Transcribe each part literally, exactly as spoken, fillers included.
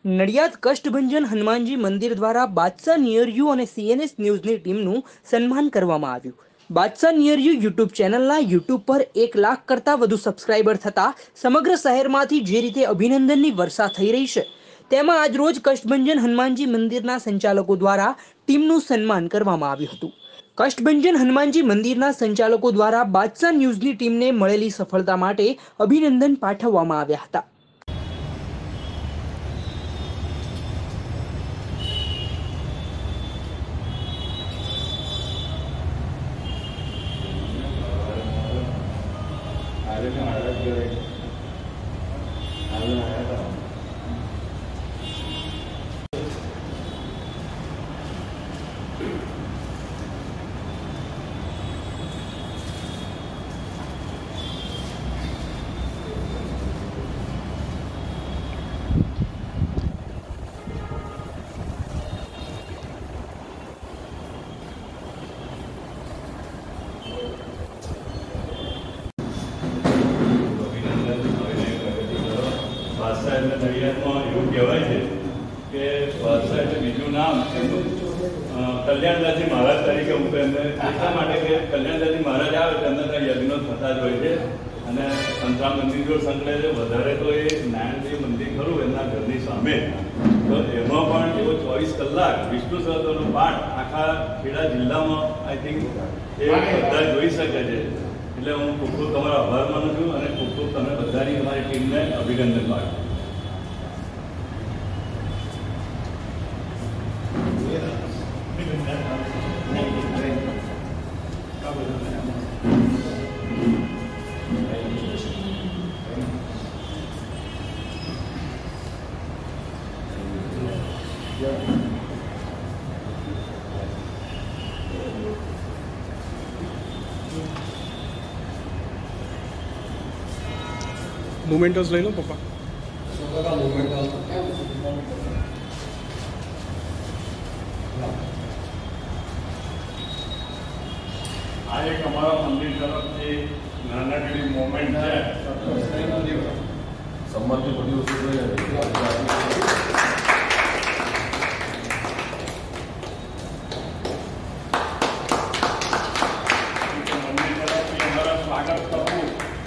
નડિયાદ કષ્ટભંજન હનુમાનજી મંદિર દ્વારા બાદશાહ નિયર યુ અને સીએનએસ ન્યૂઝની ટીમનું સન્માન કરવામાં આવ્યું. બાદશાહ નિયર યુ યુટ્યુબ ચેનલના યુટ્યુબ પર એક લાખ કરતાં વધુ સબસ્ક્રાઇબર થતાં સમગ્ર શહેરમાંથી જે રીતે અભિનંદનની વર્ષા થઈ રહી છે, તેમાં આજરોજ કષ્ટભંજન હનુમાનજી મંદિરના સંચાલકો દ્વારા ટીમનું સન્માન કરવામાં આવ્યું હતું. કષ્ટભંજન હનુમાનજી મંદિરના સંચાલકો દ્વારા બાદશાહ ન્યૂઝની ટીમને મળેલી સફળતા માટે અભિનંદન પાઠવવામાં આવ્યા હતા. બાદશાહ એટલે નડિયાદમાં એવું કહેવાય છે કે બાદશાહ એટલે બીજું નામ કલ્યાણદાસજી મહારાજ તરીકે હું એમને એટલા માટે કે કલ્યાણદાસજી મહારાજ આવે તેમને ત્યાં યજ્ઞો થતા જ હોય છે અને સંતરામ મંદિર જો સંકળાય છે. વધારે તો એ નારાયણજી મંદિર ખરું એમના ઘરની સામે, તો એમાં પણ એવો ચોવીસ કલાક વિષ્ણુ સહસ્ત્રનો પાઠ આખા ખેડા જિલ્લામાં આઈ થિંક એ બધા જોઈ શકે છે. એટલે હું ખૂબ ખૂબ તમારો આભાર માનું છું અને ખૂબ ખૂબ તમે બધાની તમારી ટીમને અભિનંદન પાઠવું. મોમેન્ટસ લઈ લો પપ્પા. આ એક અમારા મંદિર તરફથી નાનકડી મોમેન્ટ છે. સંમતિ બધી વસ્તુ મંદિર તરફથી અમારા સ્વાગત કરવું.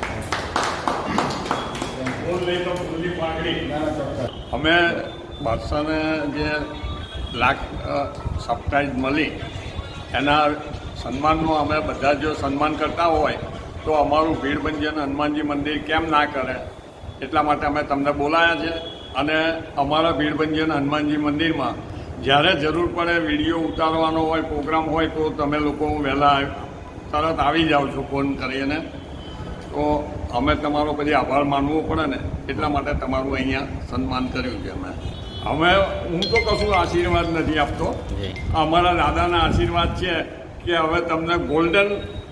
અમે બાદશાહને જે લાખ સબસ્ક્રાઇબ મળી એના સન્માનમાં અમે બધા જો સન્માન કરતા હોય તો અમારું ભીડભંજન હનુમાનજી મંદિર કેમ ના કરે, એટલા માટે અમે તમને બોલાયા છે. અને અમારા ભીડભંજન હનુમાનજી મંદિરમાં જ્યારે જરૂર પડે વિડીયો ઉતારવાનો હોય, પ્રોગ્રામ હોય તો તમે લોકો વહેલા તરત આવી જાઓ છો ફોન કરીને. તો અમે તમારો પછી આભાર માનવો પડે ને, એટલા માટે તમારું અહીંયા સન્માન કર્યું છે. અમે અમે હું તો કશું આશીર્વાદ નથી આપતો, અમારા દાદાના આશીર્વાદ છે કે હવે તમને ગોલ્ડન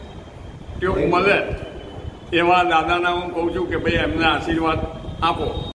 ટ્યુબ મળે એવા દાદાના હું કહું છું કે ભાઈ એમને આશીર્વાદ આપો.